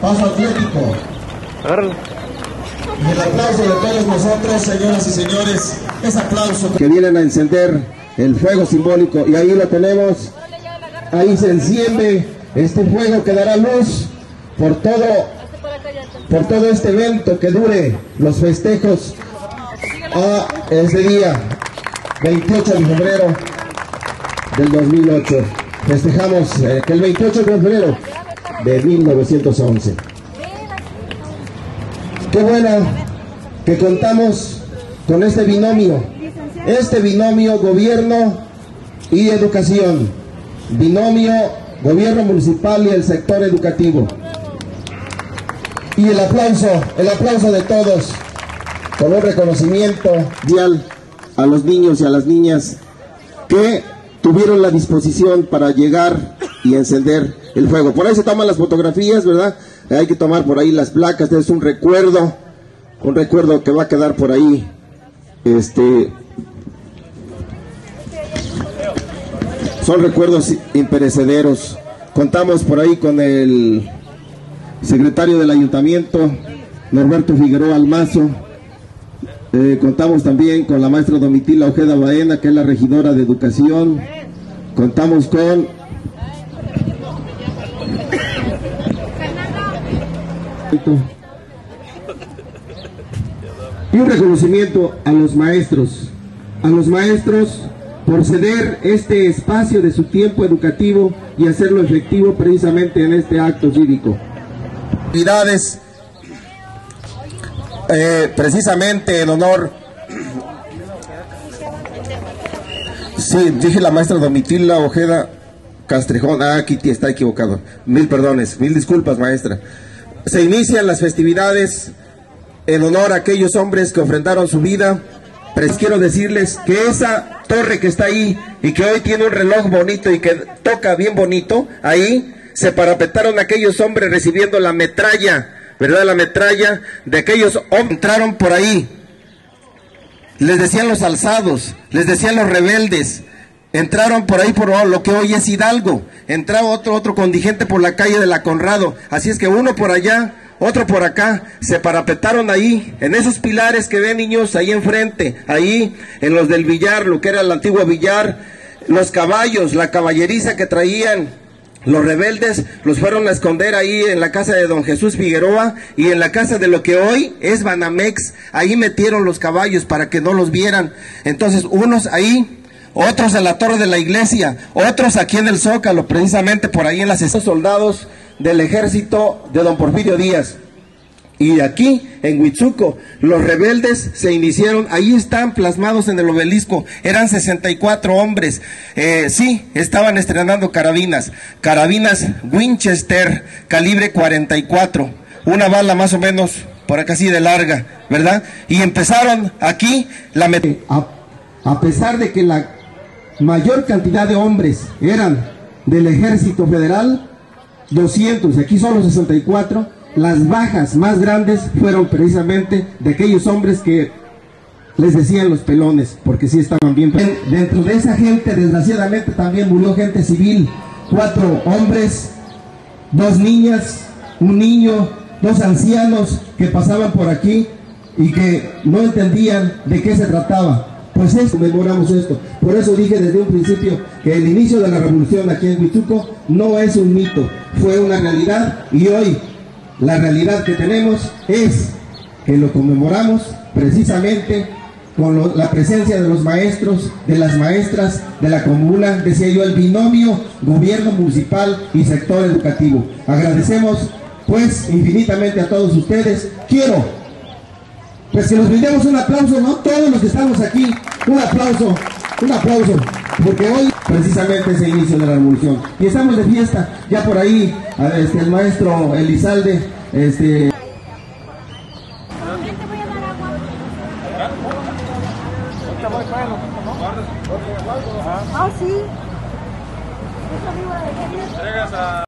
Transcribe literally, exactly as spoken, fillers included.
Paso Atlético. Agárralo. Y el aplauso de todos nosotros, señoras y señores, ese aplauso que vienen a encender el fuego simbólico, y ahí lo tenemos, ahí se enciende este fuego que dará luz por todo, por todo este evento que dure los festejos a ese día, veintiocho de febrero del dos mil ocho. Festejamos eh, que el veintiocho de febrero de mil novecientos once. Qué bueno que contamos con este binomio, este binomio gobierno y educación, binomio gobierno municipal y el sector educativo. Y el aplauso, el aplauso de todos, con un reconocimiento a los niños y a las niñas que tuvieron la disposición para llegar y encender el fuego. Por ahí se toman las fotografías, ¿verdad? Hay que tomar por ahí las placas, es un recuerdo, un recuerdo que va a quedar por ahí, este, son recuerdos imperecederos. Contamos por ahí con el secretario del ayuntamiento, Norberto Figueroa Almazo. Eh, contamos también con la maestra Domitila Ojeda Baena, que es la regidora de educación. Contamos con y un reconocimiento a los maestros, a los maestros por ceder este espacio de su tiempo educativo y hacerlo efectivo precisamente en este acto cívico. Actividades eh, precisamente en honor, sí, dije la maestra Domitila Ojeda Castrejón, ah, aquí está equivocado, mil perdones, mil disculpas maestra. Se inician las festividades en honor a aquellos hombres que ofrendaron su vida. Pero quiero decirles que esa torre que está ahí y que hoy tiene un reloj bonito y que toca bien bonito, ahí se parapetaron aquellos hombres recibiendo la metralla, ¿verdad? La metralla de aquellos hombres. Entraron por ahí, les decían los alzados, les decían los rebeldes. Entraron por ahí por lo que hoy es Hidalgo. Entraba otro otro contingente por la calle de la Conrado. Así es que uno por allá, otro por acá, se parapetaron ahí, en esos pilares que ven, niños, ahí enfrente, ahí en los del Villar, lo que era el antiguo Villar, los caballos, la caballeriza que traían los rebeldes, los fueron a esconder ahí en la casa de don Jesús Figueroa y en la casa de lo que hoy es Banamex. Ahí metieron los caballos para que no los vieran. Entonces, unos ahí, otros en la torre de la iglesia, otros aquí en el Zócalo, precisamente por ahí en las estos soldados del ejército de don Porfirio Díaz. Y aquí en Huitzuco los rebeldes se iniciaron, ahí están plasmados en el obelisco, eran sesenta y cuatro hombres, eh, sí, estaban estrenando carabinas, carabinas Winchester, calibre cuarenta y cuatro, una bala más o menos por acá así de larga, ¿verdad? Y empezaron aquí la met- a, a pesar de que la mayor cantidad de hombres eran del ejército federal, doscientos, aquí solo sesenta y cuatro, las bajas más grandes fueron precisamente de aquellos hombres que les decían los pelones, porque sí estaban bien. Dentro de esa gente, desgraciadamente, también murió gente civil, cuatro hombres, dos niñas, un niño, dos ancianos que pasaban por aquí y que no entendían de qué se trataba. Pues eso, conmemoramos esto. Por eso dije desde un principio que el inicio de la revolución aquí en Huitzuco no es un mito, fue una realidad, y hoy la realidad que tenemos es que lo conmemoramos precisamente con lo, la presencia de los maestros, de las maestras, de la comuna, decía yo, el binomio gobierno municipal y sector educativo. Agradecemos pues infinitamente a todos ustedes. Quiero pues que nos brindemos un aplauso, ¿no? Todos los que estamos aquí, un aplauso, un aplauso, porque hoy precisamente es el inicio de la revolución y estamos de fiesta. Ya por ahí este, el maestro Elizalde, este Ah, sí.